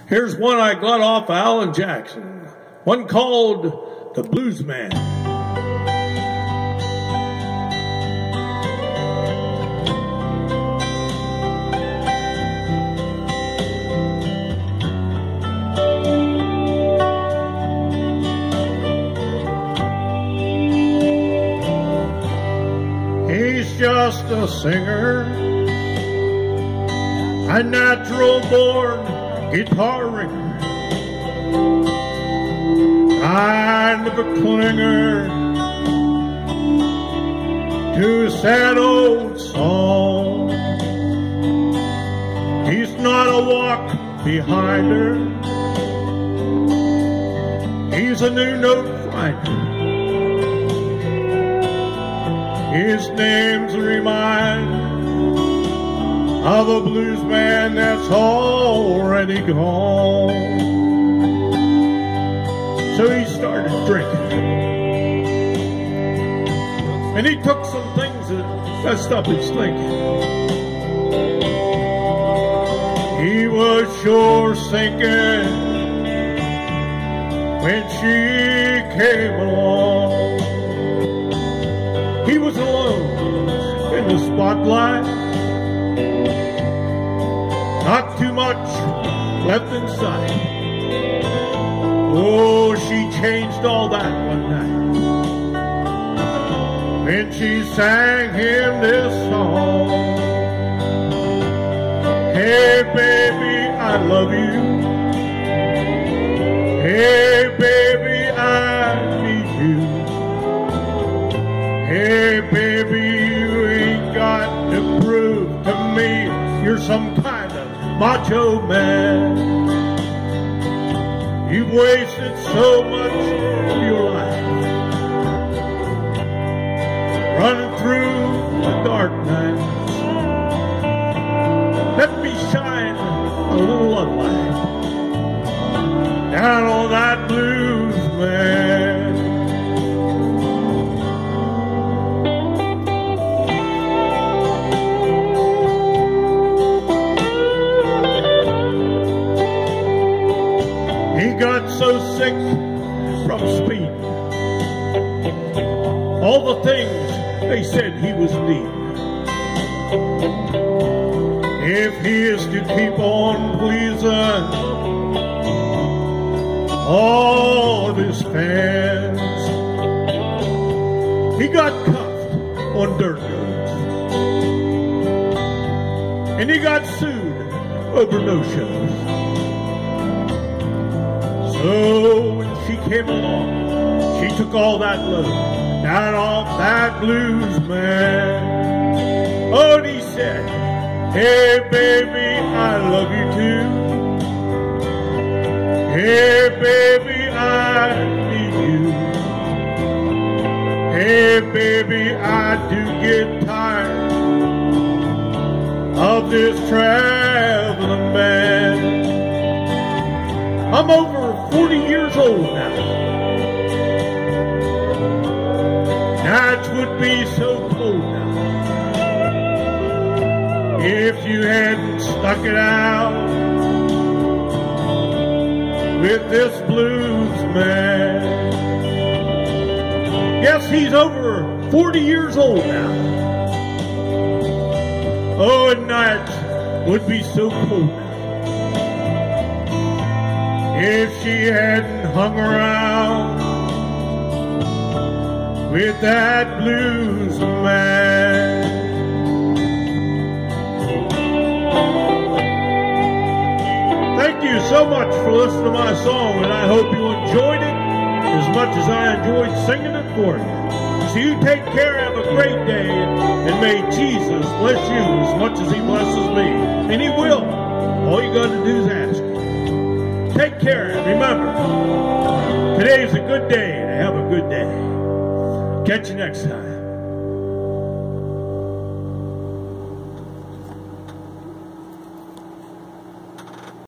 Here's one I got off Alan Jackson, one called The Blues Man. He's just a singer, a natural-born guitar ringer, kind of a clinger to a sad old song. He's not a walk behind her, he's a new note finder. His name's a reminder of a blues man that's already gone. So he started drinking, and he took some things that messed up his thinking. He was sure sinking when she came along. He was alone in the spotlight, not too much left inside. Oh, she changed all that one night when she sang him this song. Hey baby, I love you. Hey baby, I need you. Hey baby, you ain't got to prove to me you're some kind of macho man. You've wasted so much of your life running through the dark nights. Let me shine a little of light down on that blues man. He got so sick from speed, all the things they said he was needing. If he is to keep on pleasing all of his fans, he got cuffed on dirt roads, and he got sued over no shows. So when she came along, she took all that load down off that blues man. Oh, and he said, hey baby, I love you too. Hey baby, I need you. Hey baby, I do get tired of this traveling man. I'm over 40 years old now. Nights would be so cold now if you hadn't stuck it out with this blues man. Yes, he's over 40 years old now. Oh, and nights would be so cold now if she hadn't hung around with that blues man. Thank you so much for listening to my song, and I hope you enjoyed it as much as I enjoyed singing it for you. So you take care, have a great day, and may Jesus bless you as much as he blesses me. And he will. All you got to do is ask. Take care, and remember, today is a good day, and have a good day. Catch you next time.